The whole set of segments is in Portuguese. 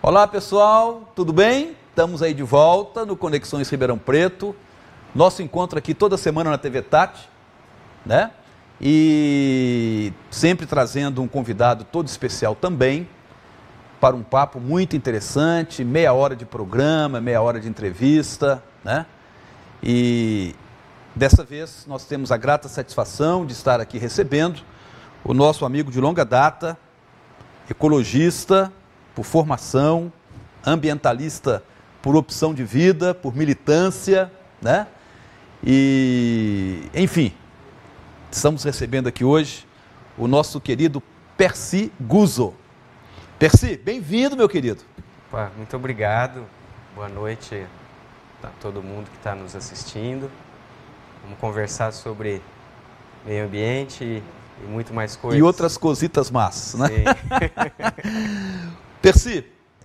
Olá pessoal, tudo bem? Estamos aí de volta no Conexões Ribeirão Preto. Nosso encontro aqui toda semana na TV Tati, né? E sempre trazendo um convidado todo especial também para um papo muito interessante, meia hora de programa, meia hora de entrevista, né? E dessa vez nós temos a grata satisfação de estar aqui recebendo o nosso amigo de longa data, ecologista por formação, ambientalista por opção de vida, por militância, né? E, enfim, estamos recebendo aqui hoje o nosso querido Percy Guzzo. Percy, bem-vindo, meu querido. Opa, muito obrigado. Boa noite a todo mundo que está nos assistindo. Vamos conversar sobre meio ambiente e muito mais coisas. E outras cositas más, né? Sim. Percy,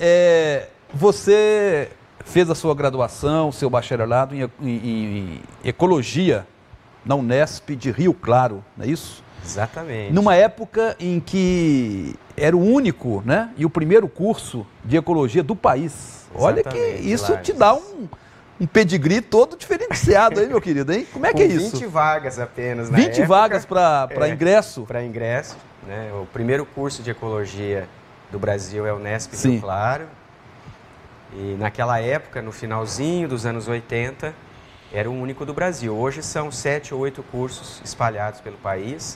você fez a sua graduação, seu bacharelado em Ecologia na Unesp de Rio Claro, não é isso? Exatamente. Numa época em que era o único, né, e o primeiro curso de Ecologia do país. Olha que isso te dá um pedigree todo diferenciado aí, meu querido, hein? Como é que é isso? 20 vagas apenas na 20 época. vagas para ingresso? Para ingresso, né? O primeiro curso de Ecologia do Brasil é o Unesp Sim. Rio Claro. E naquela época, no finalzinho dos anos 80, era o único do Brasil. Hoje são 7 ou 8 cursos espalhados pelo país.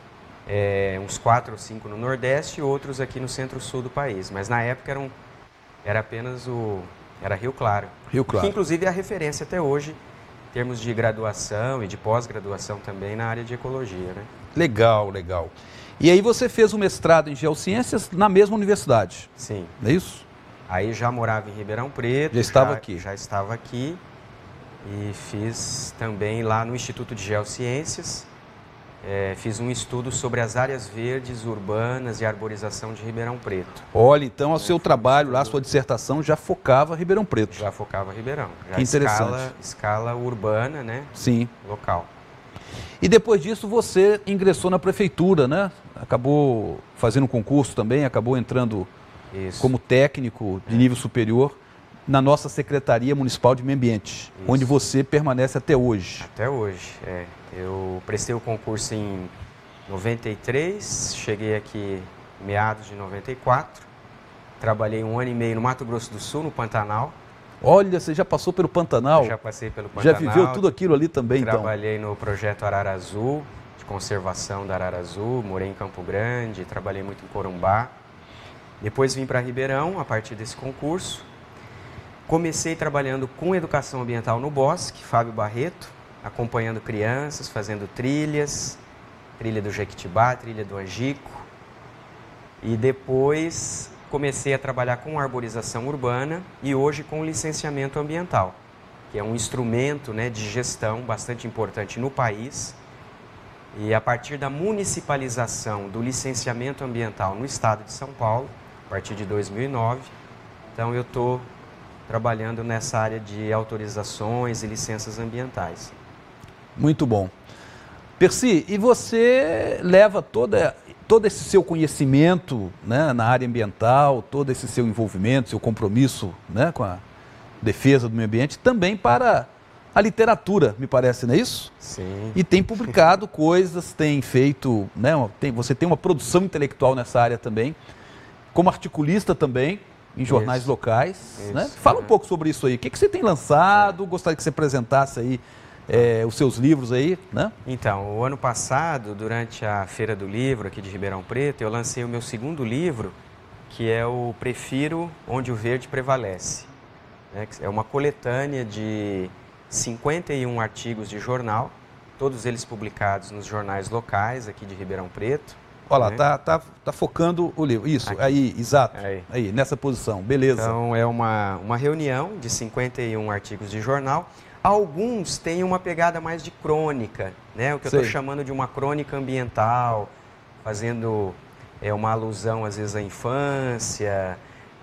Uns 4 ou 5 no Nordeste e outros aqui no Centro-Sul do país. Mas na época era apenas era Rio Claro. Rio Claro. Que inclusive é a referência até hoje, em termos de graduação e de pós-graduação também na área de ecologia, né? Legal, legal. E aí você fez o mestrado em Geociências na mesma universidade? Sim. Não é isso? Aí já morava em Ribeirão Preto. Já estava aqui? Já estava aqui. E fiz também lá no Instituto de Geociências. Fiz um estudo sobre as áreas verdes urbanas e arborização de Ribeirão Preto. Olha, então o seu trabalho lá, a sua dissertação já focava Ribeirão Preto. Já focava Ribeirão. Já que interessante. Escala urbana, né? Sim. Local. E depois disso você ingressou na prefeitura, né? Acabou fazendo um concurso também, acabou entrando como técnico de nível superior na nossa Secretaria Municipal de Meio Ambiente, onde você permanece até hoje. Até hoje, Eu prestei o concurso em 93, cheguei aqui em meados de 94, trabalhei 1 ano e meio no Mato Grosso do Sul, no Pantanal. Olha, você já passou pelo Pantanal? Já passei pelo Pantanal. Já viveu tudo aquilo ali também, então? Trabalhei no projeto Arara Azul, de conservação da Arara Azul, morei em Campo Grande, trabalhei muito em Corumbá. Depois vim para Ribeirão, a partir desse concurso. Comecei trabalhando com educação ambiental no Bosque, Fábio Barreto, acompanhando crianças, fazendo trilhas, trilha do Jequitibá, trilha do Angico. E depois comecei a trabalhar com arborização urbana e hoje com licenciamento ambiental, que é um instrumento, né, de gestão bastante importante no país. E a partir da municipalização do licenciamento ambiental no estado de São Paulo, a partir de 2009, então eu estou trabalhando nessa área de autorizações e licenças ambientais. Muito bom. Percy, e você leva todo esse seu conhecimento, né, na área ambiental, todo esse seu envolvimento, seu compromisso, né, com a defesa do meio ambiente, também para a literatura, me parece, não é isso? Sim. E tem publicado coisas, tem feito, né, você tem uma produção intelectual nessa área também, como articulista também, em jornais locais, né? Fala um pouco sobre isso aí. O que você tem lançado? Gostaria que você apresentasse aí os seus livros aí, né? Então, o ano passado, durante a Feira do Livro aqui de Ribeirão Preto, eu lancei o meu segundo livro, que é o Prefiro Onde o Verde Prevalece. É uma coletânea de 51 artigos de jornal, todos eles publicados nos jornais locais aqui de Ribeirão Preto. Olha lá, tá focando o livro. Isso, aqui. aí, exato. Aí, nessa posição, beleza. Então, é uma reunião de 51 artigos de jornal. Alguns têm uma pegada mais de crônica, né? O que eu estou chamando de uma crônica ambiental, fazendo uma alusão, às vezes, à infância,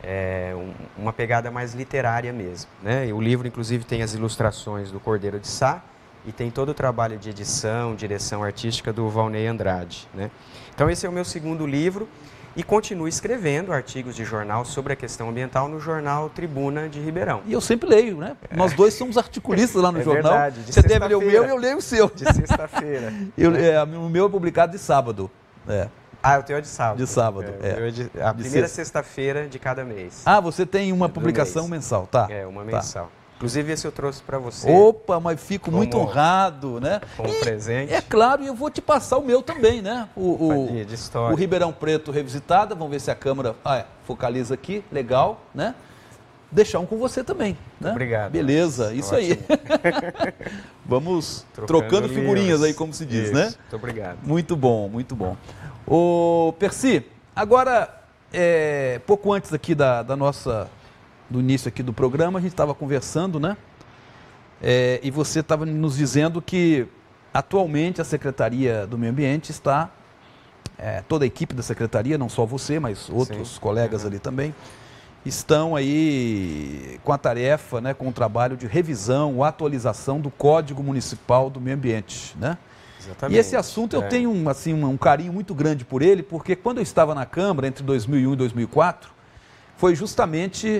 uma pegada mais literária mesmo, né? E o livro, inclusive, tem as ilustrações do Cordeiro de Sá e tem todo o trabalho de edição, direção artística do Valnei Andrade, né? Então, esse é o meu segundo livro. E continuo escrevendo artigos de jornal sobre a questão ambiental no jornal Tribuna de Ribeirão. E eu sempre leio, né? Nós dois somos articulistas lá no jornal. Verdade, você deve ler o meu e eu leio o seu. De sexta-feira. O meu é publicado de sábado. O teu é de sábado. De sábado, a primeira sexta-feira de cada mês. Você tem uma publicação mensal, tá? Uma mensal. Inclusive, esse eu trouxe para você. Opa, mas fico muito honrado, né? Como presente. É claro, e eu vou te passar o meu também, né? De história. O Ribeirão Preto Revisitada, vamos ver se a câmera focaliza aqui, legal, né? Deixar um com você também, né? Obrigado. Beleza, isso aí. Vamos trocando figurinhas aí, como se diz, né? Muito obrigado. Muito bom, muito bom. Ô, Percy, agora, pouco antes aqui do início aqui do programa, a gente estava conversando, né? E você estava nos dizendo que atualmente a Secretaria do Meio Ambiente está, toda a equipe da Secretaria, não só você, mas outros colegas ali também, estão aí com a tarefa, né, com o trabalho de revisão, atualização do Código Municipal do Meio Ambiente, né? Exatamente. E esse assunto eu tenho um carinho muito grande por ele, porque quando eu estava na Câmara, entre 2001 e 2004, foi justamente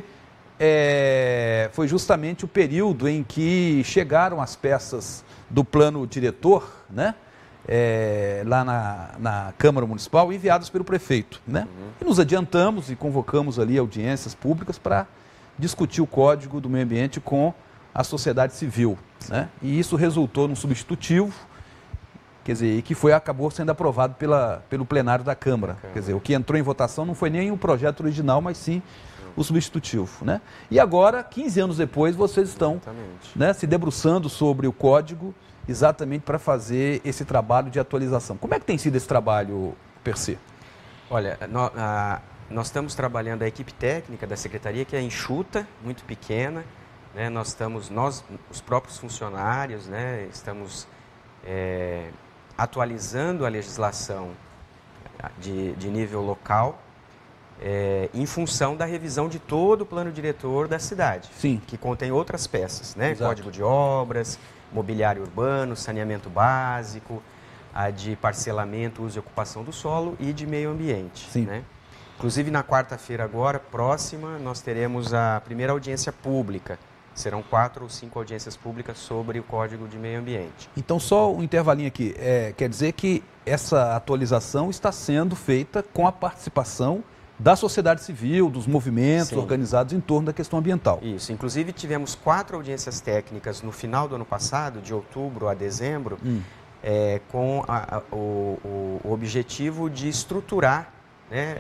o período em que chegaram as peças do plano diretor, né? Lá na Câmara Municipal, enviadas pelo prefeito, né? E nos adiantamos e convocamos ali audiências públicas para discutir o Código do Meio Ambiente com a sociedade civil, né? E isso resultou num substitutivo, quer dizer, que acabou sendo aprovado pelo plenário da Câmara. Quer dizer, o que entrou em votação não foi nem o projeto original, mas sim o substitutivo, né? E agora, 15 anos depois, vocês estão, né, se debruçando sobre o código exatamente para fazer esse trabalho de atualização. Como é que tem sido esse trabalho, Percy? Olha, nós estamos trabalhando, a equipe técnica da Secretaria, que é enxuta, muito pequena, né? Nós, os próprios funcionários, né, estamos atualizando a legislação de nível local, em função da revisão de todo o plano diretor da cidade. Sim. Que contém outras peças, né? Exato. Código de obras, mobiliário urbano, saneamento básico, a de parcelamento, uso e ocupação do solo e de meio ambiente. Sim. Né? Inclusive, na quarta-feira agora, próxima, nós teremos a primeira audiência pública. Serão 4 ou 5 audiências públicas sobre o Código de Meio Ambiente. Então, só um intervalinho aqui. Quer dizer que essa atualização está sendo feita com a participação da sociedade civil, dos movimentos organizados em torno da questão ambiental. Isso. Inclusive, tivemos 4 audiências técnicas no final do ano passado, de outubro a dezembro, com o objetivo de estruturar, né,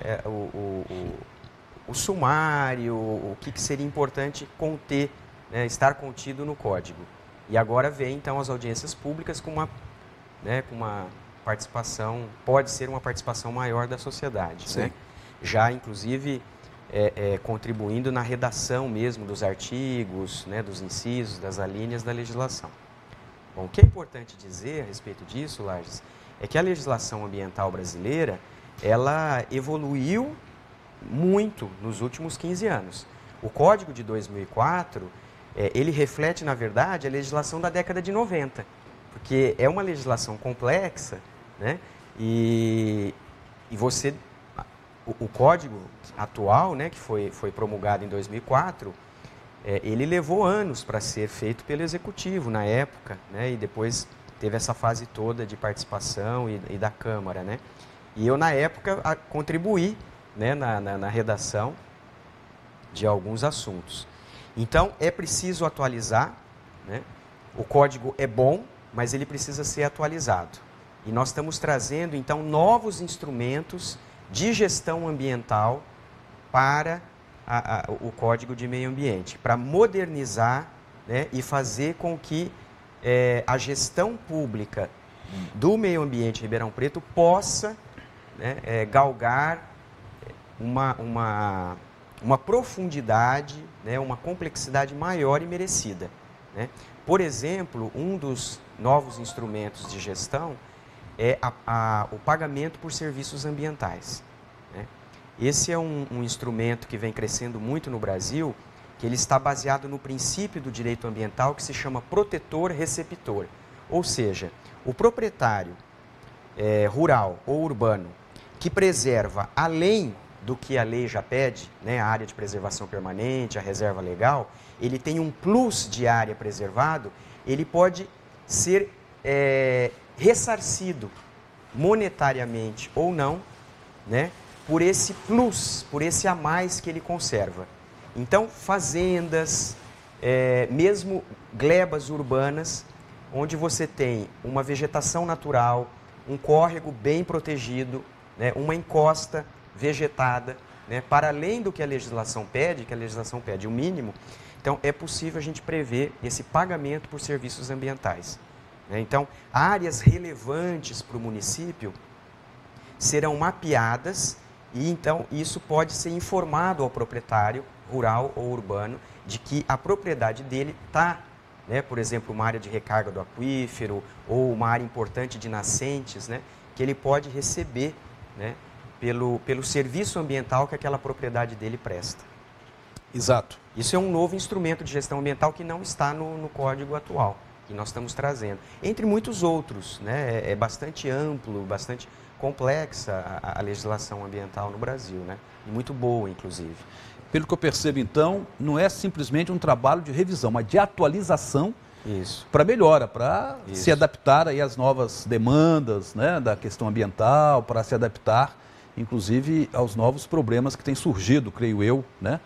o sumário, o que seria importante conter, né, estar contido no código. E agora vem, então, as audiências públicas com uma participação, pode ser uma participação maior da sociedade, né? Já, inclusive, contribuindo na redação mesmo dos artigos, né, dos incisos, das alíneas da legislação. Bom, o que é importante dizer a respeito disso, Lages, é que a legislação ambiental brasileira, ela evoluiu muito nos últimos 15 anos. O Código de 2004, ele reflete, na verdade, a legislação da década de 90, porque é uma legislação complexa, né, e você... O código atual, né, que foi promulgado em 2004, ele levou anos para ser feito pelo Executivo na época, né, e depois teve essa fase toda de participação e da Câmara, né. E eu, na época, contribuí, né, na redação de alguns assuntos. Então, é preciso atualizar, né. O código é bom, mas ele precisa ser atualizado. E nós estamos trazendo, então, novos instrumentos de gestão ambiental para o Código de Meio Ambiente, para modernizar, né, e fazer com que a gestão pública do meio ambiente em Ribeirão Preto possa, né, galgar uma profundidade, né, uma complexidade maior e merecida, né? Por exemplo, um dos novos instrumentos de gestão é o pagamento por serviços ambientais, né? Esse é um instrumento que vem crescendo muito no Brasil, que ele está baseado no princípio do direito ambiental que se chama protetor-receptor. Ou seja, o proprietário rural ou urbano que preserva além do que a lei já pede, né, a área de preservação permanente, a reserva legal, ele tem um plus de área preservado, ele pode ser ressarcido monetariamente ou não, né, por esse plus, por esse a mais que ele conserva. Então, fazendas, mesmo glebas urbanas, onde você tem uma vegetação natural, um córrego bem protegido, né, uma encosta vegetada, né, para além do que a legislação pede, que a legislação pede o mínimo, então é possível a gente prever esse pagamento por serviços ambientais. Né? Então, áreas relevantes para o município serão mapeadas e então isso pode ser informado ao proprietário rural ou urbano de que a propriedade dele está, né, por exemplo, uma área de recarga do aquífero ou uma área importante de nascentes, né, que ele pode receber, né, pelo serviço ambiental que aquela propriedade dele presta. Exato. Isso é um novo instrumento de gestão ambiental que não está no código atual, que nós estamos trazendo. Entre muitos outros, né, é bastante amplo, bastante complexa a legislação ambiental no Brasil, né, e muito boa, inclusive. Pelo que eu percebo, então, não é simplesmente um trabalho de revisão, mas de atualização para melhora, para se adaptar aí às novas demandas, né, da questão ambiental, para se adaptar, inclusive, aos novos problemas que têm surgido, creio eu, né,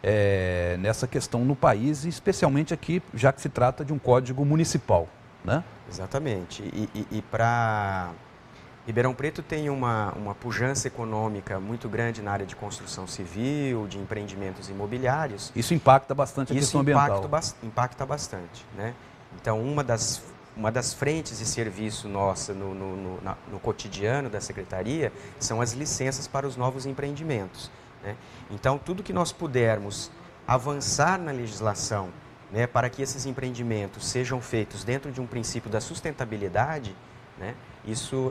nessa questão no país, e especialmente aqui, já que se trata de um código municipal, né? Exatamente. E para... Ribeirão Preto tem uma pujança econômica muito grande na área de construção civil, de empreendimentos imobiliários. Isso impacta bastante a questão ambiental. Impacta bastante, né? Então, uma das frentes de serviço nossa no cotidiano da Secretaria são as licenças para os novos empreendimentos, né? Então, tudo que nós pudermos avançar na legislação, né, para que esses empreendimentos sejam feitos dentro de um princípio da sustentabilidade, né, isso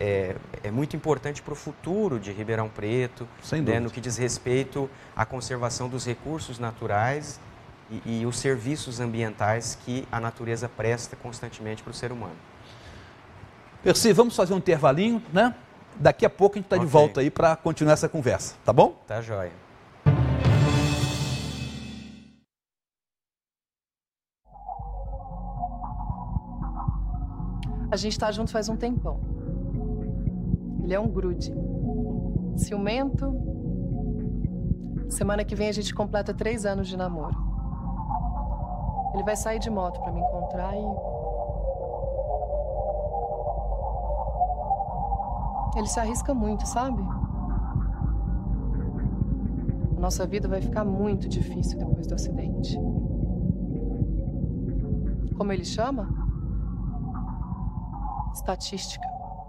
é muito importante para o futuro de Ribeirão Preto, né, no que diz respeito à conservação dos recursos naturais e os serviços ambientais que a natureza presta constantemente para o ser humano. Percy, vamos fazer um intervalinho, né? Daqui a pouco a gente está de volta aí para continuar essa conversa, tá bom? Tá joia. A gente tá junto faz um tempão. Ele é um grude. Ciumento. Semana que vem a gente completa 3 anos de namoro. Ele vai sair de moto pra me encontrar e... Ele se arrisca muito, sabe? A nossa vida vai ficar muito difícil depois do acidente. Como ele chama? Estatística.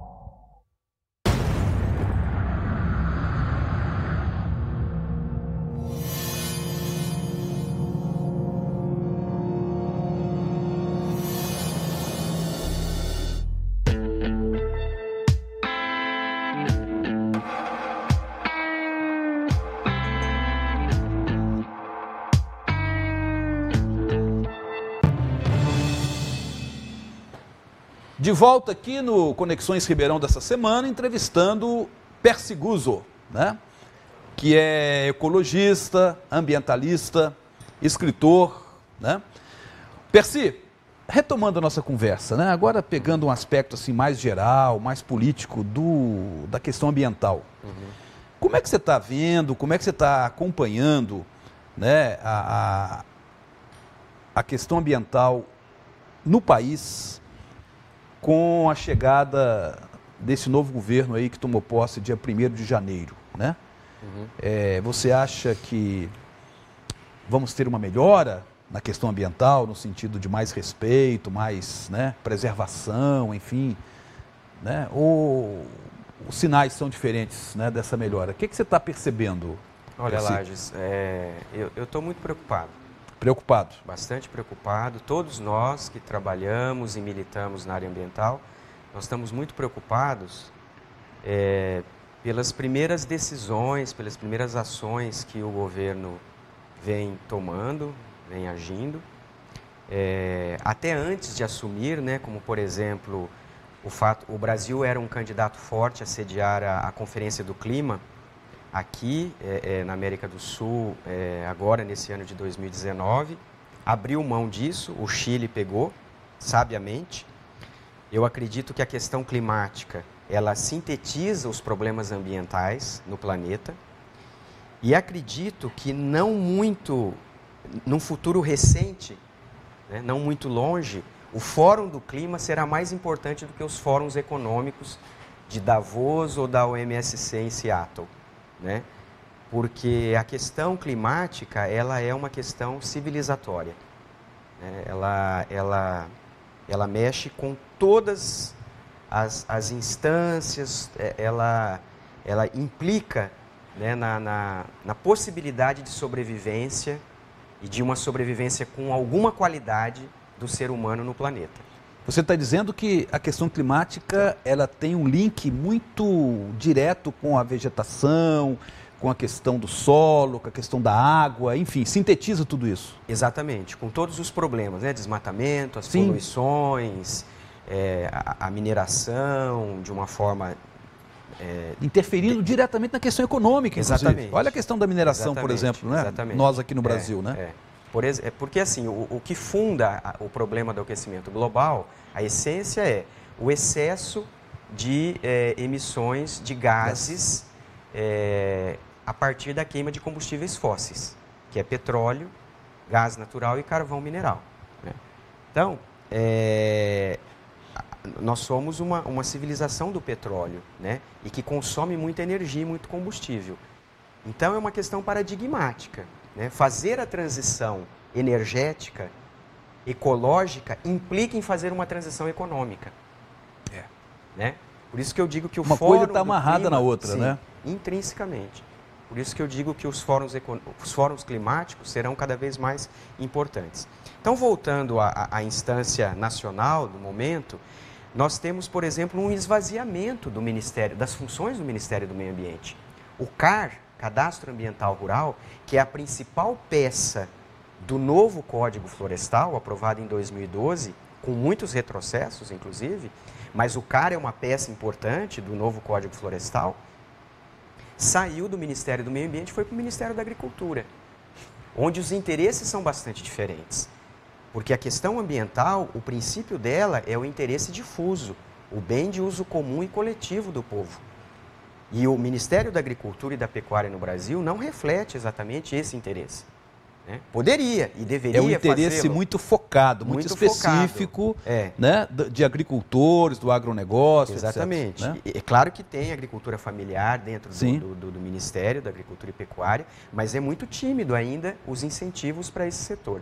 De volta aqui no Conexões Ribeirão dessa semana, entrevistando Percy Guzzo, né? Que é ecologista, ambientalista, escritor, né? Percy, retomando a nossa conversa, né? Agora pegando um aspecto assim mais geral, mais político da questão ambiental. Como é que você está vendo, como é que você está acompanhando, né, a questão ambiental no país, com a chegada desse novo governo aí que tomou posse dia 1º de janeiro, né? Você acha que vamos ter uma melhora na questão ambiental, no sentido de mais respeito, mais, né, preservação, enfim, né? Ou os sinais são diferentes, né, dessa melhora? O que você está percebendo? Olha, Lages, eu estou muito preocupado. Preocupado? Bastante preocupado. Todos nós que trabalhamos e militamos na área ambiental, nós estamos muito preocupados pelas primeiras decisões, pelas primeiras ações que o governo vem tomando, vem agindo. Até antes de assumir, né, como por exemplo, O Brasil era um candidato forte a sediar a Conferência do Clima aqui na América do Sul, agora nesse ano de 2019. Abriu mão disso, o Chile pegou, sabiamente. Eu acredito que a questão climática, ela sintetiza os problemas ambientais no planeta. E acredito que num futuro recente, né, não muito longe, o Fórum do Clima será mais importante do que os fóruns econômicos de Davos ou da OMSC em Seattle, né? Porque a questão climática, ela é uma questão civilizatória, né? Ela mexe com todas as instâncias, ela implica, né, na possibilidade de sobrevivência e de uma sobrevivência com alguma qualidade do ser humano no planeta. Você está dizendo que a questão climática ela tem um link muito direto com a vegetação, com a questão do solo, com a questão da água, enfim, sintetiza tudo isso. Exatamente, com todos os problemas, né? Desmatamento, as poluições, a mineração de uma forma... interferindo diretamente na questão econômica, inclusive. Exatamente. Olha a questão da mineração, por exemplo, né? Exatamente. Nós aqui no Brasil, né? Porque assim, o que funda o problema do aquecimento global, a essência é o excesso de emissões de gases a partir da queima de combustíveis fósseis, que é petróleo, gás natural e carvão mineral, né? Então, nós somos uma civilização do petróleo, né? E que consome muita energia e muito combustível. Então, é uma questão paradigmática, né? Fazer a transição energética, ecológica, implica em fazer uma transição econômica. Né? Por isso que eu digo que o uma Fórum coisa está amarrada clima, na outra, sim, né? Intrinsecamente. Por isso que eu digo que os fóruns climáticos serão cada vez mais importantes. Então, voltando à instância nacional do momento, nós temos, por exemplo, um esvaziamento do Ministério, das funções do Ministério do Meio Ambiente. O CAR, Cadastro Ambiental Rural, que é a principal peça do novo Código Florestal, aprovado em 2012, com muitos retrocessos, inclusive, mas o CAR é uma peça importante do novo Código Florestal, saiu do Ministério do Meio Ambiente e foi para o Ministério da Agricultura, onde os interesses são bastante diferentes. Porque a questão ambiental, o princípio dela é o interesse difuso, o bem de uso comum e coletivo do povo. E o Ministério da Agricultura e da Pecuária no Brasil não reflete exatamente esse interesse, né? Poderia e deveria fazê-lo. É um interesse muito focado, muito específico, né, de agricultores, do agronegócio, exatamente. Etc, né? É claro que tem agricultura familiar dentro do Ministério da Agricultura e Pecuária, mas é muito tímido ainda os incentivos para esse setor.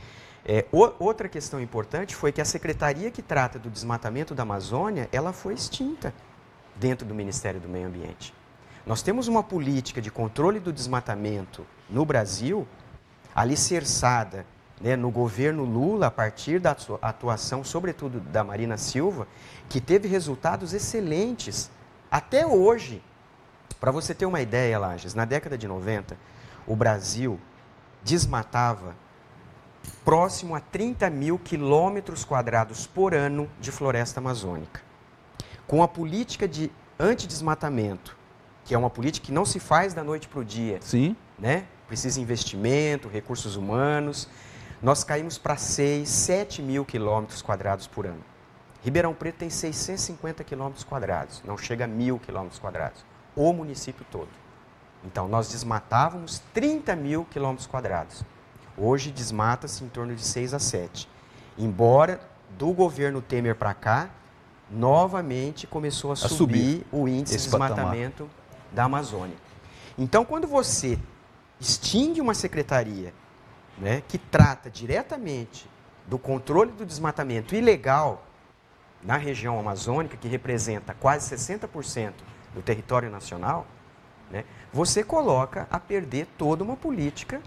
Outra questão importante foi que a secretaria que trata do desmatamento da Amazônia, ela foi extinta dentro do Ministério do Meio Ambiente. Nós temos uma política de controle do desmatamento no Brasil, alicerçada, né, no governo Lula, a partir da atuação, sobretudo, da Marina Silva, que teve resultados excelentes até hoje. Para você ter uma ideia, Lages, na década de 90, o Brasil desmatava próximo a 30 mil quilômetros quadrados por ano de floresta amazônica. Com a política de antidesmatamento, que é uma política que não se faz da noite para o dia, sim, né? Precisa investimento, recursos humanos, nós caímos para 6, 7 mil quilômetros quadrados por ano. Ribeirão Preto tem 650 quilômetros quadrados, não chega a 1.000 quilômetros quadrados, o município todo. Então, nós desmatávamos 30 mil quilômetros quadrados. Hoje, desmata-se em torno de 6 a 7. Embora, do governo Temer para cá, novamente começou a subir o índice de desmatamento da Amazônia. Então, quando você extingue uma secretaria, né, que trata diretamente do controle do desmatamento ilegal na região amazônica, que representa quase 60% do território nacional, né, você coloca a perder toda uma política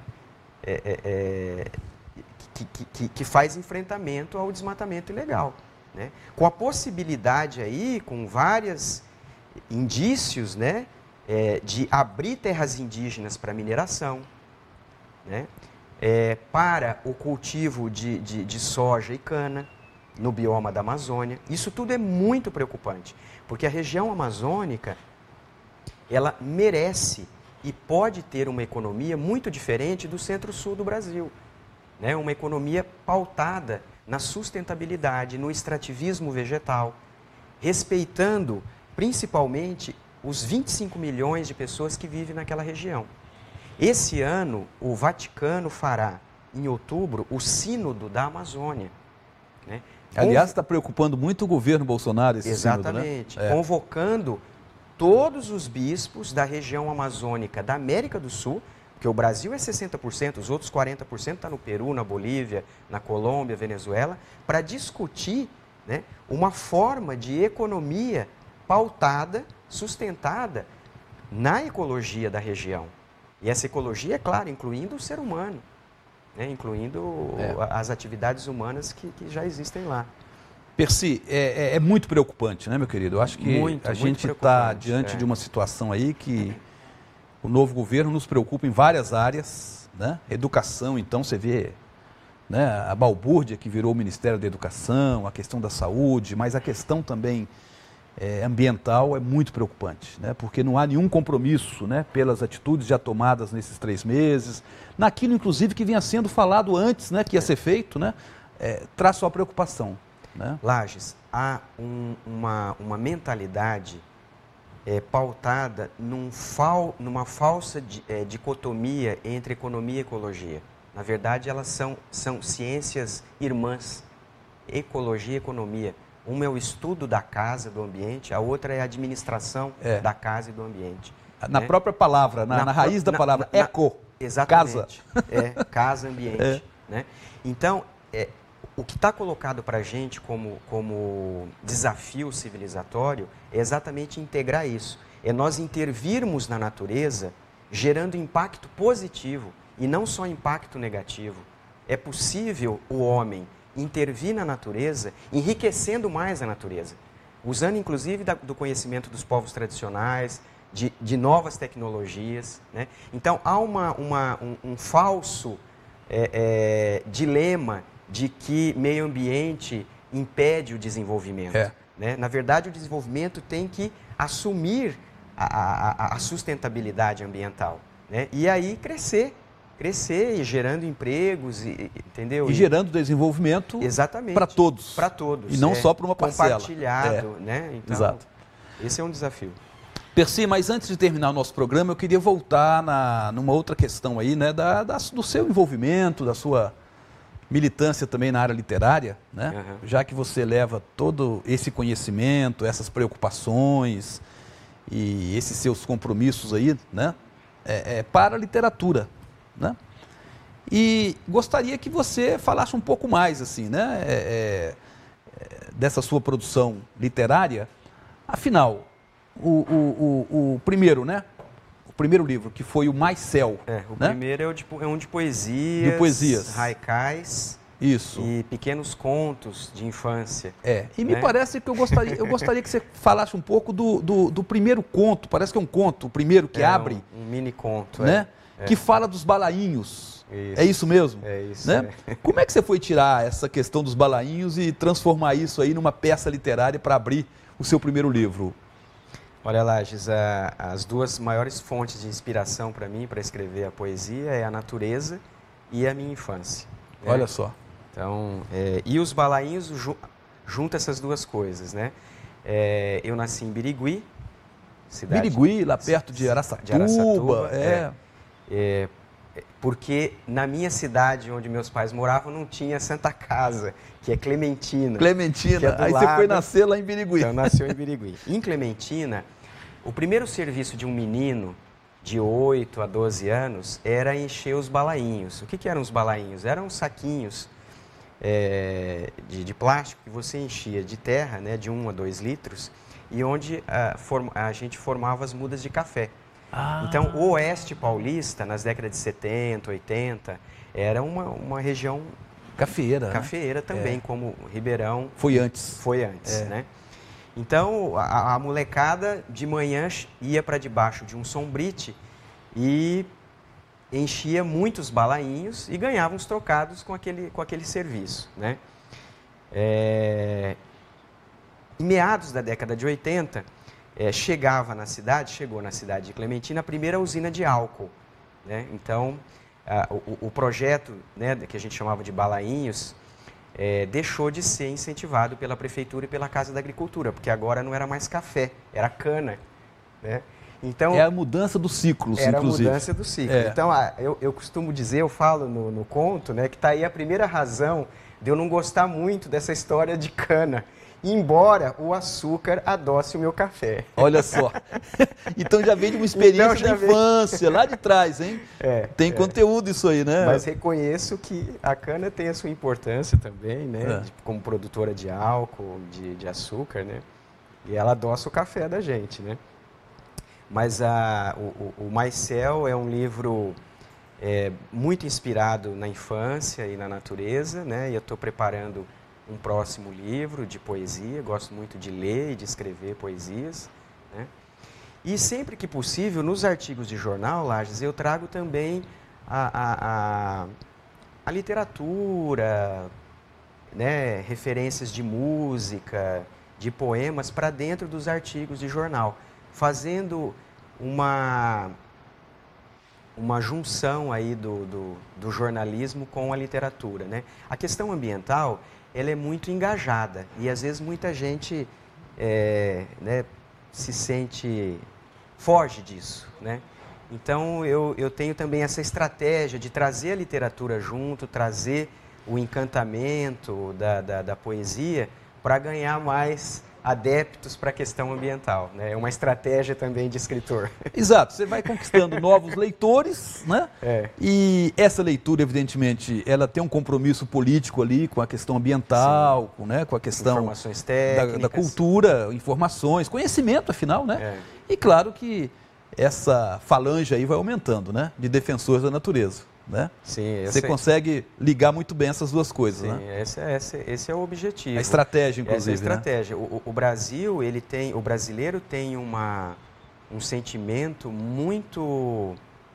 que faz enfrentamento ao desmatamento ilegal, né? Com a possibilidade aí, com vários indícios, né, de abrir terras indígenas para mineração, né, para o cultivo de soja e cana, no bioma da Amazônia. Isso tudo é muito preocupante, porque a região amazônica, ela merece e pode ter uma economia muito diferente do centro-sul do Brasil, né? Uma economia pautada na sustentabilidade, no extrativismo vegetal, respeitando principalmente os 25 milhões de pessoas que vivem naquela região. Esse ano, o Vaticano fará, em outubro, o Sínodo da Amazônia, né? Aliás, está preocupando muito o governo Bolsonaro esse Exatamente. Sínodo, né? Convocando todos os bispos da região amazônica da América do Sul, porque o Brasil é 60%, os outros 40% está no Peru, na Bolívia, na Colômbia, Venezuela, para discutir, né, uma forma de economia pautada, sustentada na ecologia da região. E essa ecologia, é claro, incluindo o ser humano, né, incluindo as atividades humanas que já existem lá. Percy, é muito preocupante, né, meu querido? Eu acho que a gente está diante de uma situação aí que o novo governo nos preocupa em várias áreas, né? Educação, então, você vê, né, a balbúrdia que virou o Ministério da Educação, a questão da saúde, mas a questão também ambiental é muito preocupante, né? Porque não há nenhum compromisso, né, pelas atitudes já tomadas nesses 3 meses, naquilo, inclusive, que vinha sendo falado antes, né, que ia ser feito, né? Traz só preocupação. Né? Lages, há uma mentalidade pautada numa falsa dicotomia entre economia e ecologia. Na verdade, elas são ciências irmãs, ecologia e economia. Uma é o estudo da casa, do ambiente, a outra é a administração da casa e do ambiente. Na própria palavra, na raiz da palavra, eco, exatamente, casa. Casa, ambiente. Né? Então, o que está colocado para a gente como desafio civilizatório é exatamente integrar isso. É nós intervirmos na natureza, gerando impacto positivo e não só impacto negativo. É possível o homem intervir na natureza, enriquecendo mais a natureza, usando inclusive do conhecimento dos povos tradicionais, de novas tecnologias. Né? Então, há um falso dilema de que meio ambiente impede o desenvolvimento. Né? Na verdade, o desenvolvimento tem que assumir a sustentabilidade ambiental, né? E aí crescer e gerando empregos, entendeu? E gerando desenvolvimento para todos. Para todos. E não só para uma parcela. Compartilhado, né? Então, exato. Esse é um desafio. Percy, mas antes de terminar o nosso programa, eu queria voltar numa outra questão aí, né? Do seu envolvimento, da sua militância também na área literária, né? Uhum. Já que você leva todo esse conhecimento, essas preocupações e esses seus compromissos aí, né? Para a literatura, né? E gostaria que você falasse um pouco mais, assim, né? Dessa sua produção literária. Afinal, o primeiro, né? O primeiro livro, que foi o Mais Céu. O né? primeiro é um de poesias. Haikais. Isso. E pequenos contos de infância. E me parece que eu gostaria que você falasse um pouco do primeiro conto, parece que é um conto, o primeiro que abre. Um mini conto, né? Que fala dos balainhos. Isso. É isso mesmo? É isso. Né? Como é que você foi tirar essa questão dos balainhos e transformar isso aí numa peça literária para abrir o seu primeiro livro? Olha, Lages, as duas maiores fontes de inspiração para mim, para escrever a poesia, é a natureza e a minha infância. Né? Olha só. Então, e os balainhos juntam essas duas coisas, né? Eu nasci em Birigui, cidade... Birigui, lá perto de Araçatuba. Porque na minha cidade, onde meus pais moravam, não tinha Santa Casa, que é Clementina. Clementina, que aí você foi nascer lá em Birigui. Então, nasceu em Birigui. Em Clementina, o primeiro serviço de um menino de 8 a 12 anos era encher os balainhos. O que eram os balainhos? Eram saquinhos de plástico que você enchia de terra, né, de 1 a 2 litros, e onde a gente formava as mudas de café. Então, o Oeste Paulista, nas décadas de 70, 80, era uma região cafeeira também, como Ribeirão. Foi antes. Né? Então, a molecada de manhã ia para debaixo de um sombrite e enchia muitos balainhos e ganhava uns trocados com aquele serviço, né? Em meados da década de 80, chegou na cidade de Clementina a primeira usina de álcool, né? Então, o projeto, né, que a gente chamava de Balainhos, deixou de ser incentivado pela prefeitura e pela Casa da Agricultura, porque agora não era mais café, era cana, né? Então, é a mudança do ciclo, era inclusive. a mudança do ciclo. Então, eu costumo dizer, eu falo no conto, né, que está aí a primeira razão de eu não gostar muito dessa história de cana, embora o açúcar adoce o meu café. Olha só. Então já vem de uma experiência da infância, lá de trás, hein? Tem conteúdo isso aí, né? Mas reconheço que a cana tem a sua importância também, né? Como produtora de álcool, de açúcar, né? E ela adoça o café da gente, né? Mas o Maicel é um livro muito inspirado na infância e na natureza, né? E eu estou preparando um próximo livro de poesia, gosto muito de ler e de escrever poesias, né? E sempre que possível, nos artigos de jornal, Lages, eu trago também a literatura, né? Referências de música, de poemas para dentro dos artigos de jornal, fazendo uma junção aí do jornalismo com a literatura, né? A questão ambiental, ela é muito engajada e às vezes muita gente né, foge disso, né? Então eu tenho também essa estratégia de trazer a literatura junto, trazer o encantamento da poesia para ganhar mais adeptos para a questão ambiental, né? É uma estratégia também de escritor. Exato, você vai conquistando novos leitores, né? E essa leitura, evidentemente, ela tem um compromisso político ali com a questão ambiental, né? Com a questão informações técnicas, da cultura, informações, conhecimento, afinal, né? E claro que essa falange aí vai aumentando, né? De defensores da natureza. Né? Sim, você consegue ligar muito bem essas duas coisas, sim, né? Esse é o objetivo. A estratégia, inclusive. Essa é a estratégia. Né? O Brasil, o brasileiro tem um sentimento muito,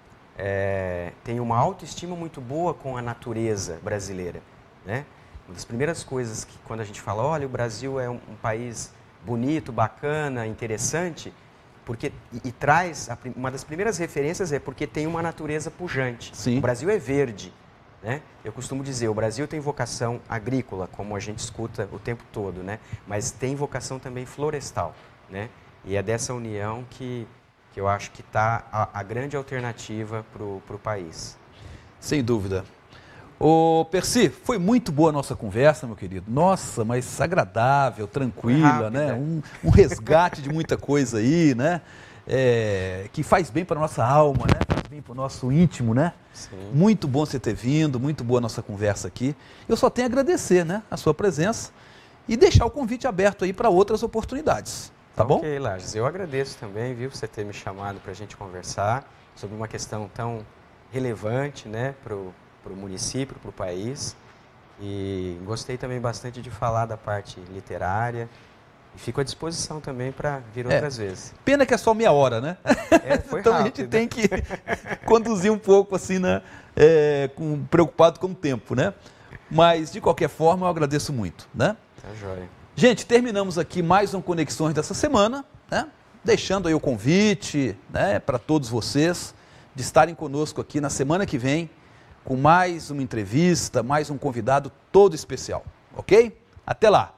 tem uma autoestima muito boa com a natureza brasileira, né? Uma das primeiras coisas que quando a gente fala, olha, o Brasil é um país bonito, bacana, interessante, porque traz, uma das primeiras referências é porque tem uma natureza pujante. Sim. O Brasil é verde, né? Eu costumo dizer, o Brasil tem vocação agrícola, como a gente escuta o tempo todo, né? Mas tem vocação também florestal, né? E é dessa união que eu acho que está a grande alternativa para o país. Sem dúvida. Ô, Percy, foi muito boa a nossa conversa, meu querido. Nossa, mas agradável, tranquila, né? Um resgate de muita coisa aí, né? Que faz bem para a nossa alma, né? Faz bem para o nosso íntimo, né? Sim. Muito bom você ter vindo, muito boa a nossa conversa aqui. Eu só tenho a agradecer, né? A sua presença e deixar o convite aberto aí para outras oportunidades, tá bom? Ok, Lages, eu agradeço também, viu, você ter me chamado para a gente conversar sobre uma questão tão relevante, né, para o município, para o país, e gostei também bastante de falar da parte literária e fico à disposição também para vir outras vezes. Pena que é só meia hora, né? Foi então rápido. A gente tem que conduzir um pouco assim, né? Preocupado com o tempo, né? Mas de qualquer forma eu agradeço muito, né? Tá joia. Gente, terminamos aqui mais um Conexões dessa semana, né? Deixando aí o convite, né, para todos vocês de estarem conosco aqui na semana que vem com mais uma entrevista, mais um convidado todo especial, ok? Até lá!